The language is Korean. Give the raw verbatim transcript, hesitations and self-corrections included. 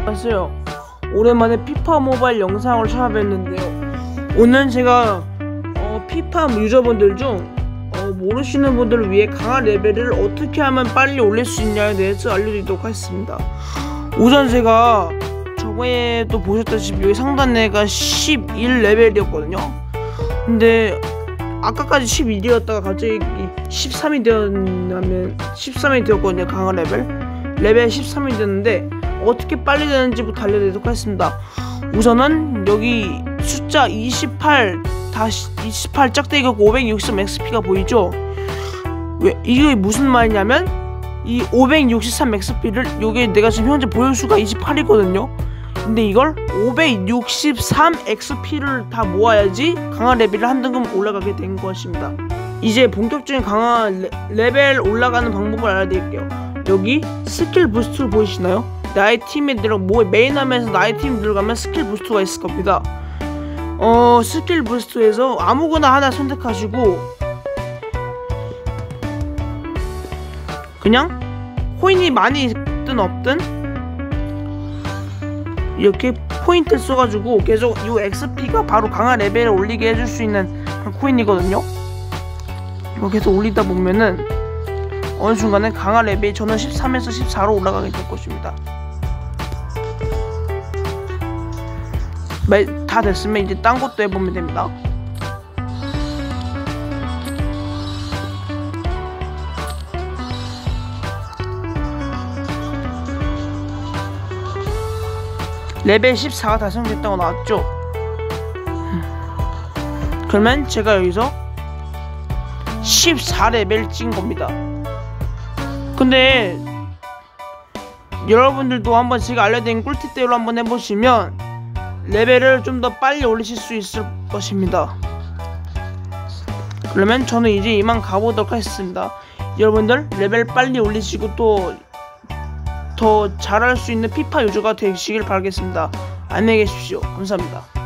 안녕하세요. 오랜만에 피파 모바일 영상을 찾아뵙는데요. 오늘 제가 어, 피파 유저분들 중 어, 모르시는 분들을 위해 강화 레벨을 어떻게 하면 빨리 올릴 수 있냐에 대해서 알려드리도록 하겠습니다. 우선 제가 저번에도 보셨다시피 여기 상단에가 십일 레벨이었거든요. 근데 아까까지 십일이었다가 갑자기 십삼이 되었냐면 십삼이 되었거든요. 강화 레벨 레벨 십삼이 됐는데 어떻게 빨리 되는지부터 알려드리도록 하겠습니다. 우선은 여기 숫자 이십팔 다시 이십팔 짝대기가 오백육십 엑스피가 보이죠? 왜 이게 무슨 말이냐면 이 오백육십삼 엑스피를 요게 내가 지금 현재 보여수가 이십팔이거든요. 근데 이걸 오백육십삼 엑스피를 다 모아야지 강화 레벨을 한 등급 올라가게 된 것입니다. 이제 본격적인 강화 레, 레벨 올라가는 방법을 알려드릴게요. 여기 스킬 부스트 보이시나요? 나의 팀에 들어 뭐 메인 화면에서 나의 팀 들어가면 스킬 부스트가 있을 겁니다. 어 스킬 부스트에서 아무거나 하나 선택하시고 그냥 코인이 많이 있든 없든 이렇게 포인트를 써가지고 계속 이 엑스피가 바로 강화 레벨을 올리게 해줄 수 있는 그런 코인이거든요. 이거 계속 올리다 보면은 어느 순간에 강화 레벨이 저는 십삼에서 십사로 올라가게 될 것입니다. 다 됐으면 이제 딴 것도 해보면 됩니다. 레벨 십사가 달성됐다고 나왔죠? 그러면 제가 여기서 십사 레벨 찍은 겁니다. 근데 여러분들도 한번 제가 알려드린 꿀팁대로 한번 해보시면 레벨을 좀 더 빨리 올리실 수 있을 것입니다. 그러면 저는 이제 이만 가보도록 하겠습니다. 여러분들 레벨 빨리 올리시고 또 더 잘할 수 있는 피파 유저가 되시길 바라겠습니다. 안녕히 계십시오. 감사합니다.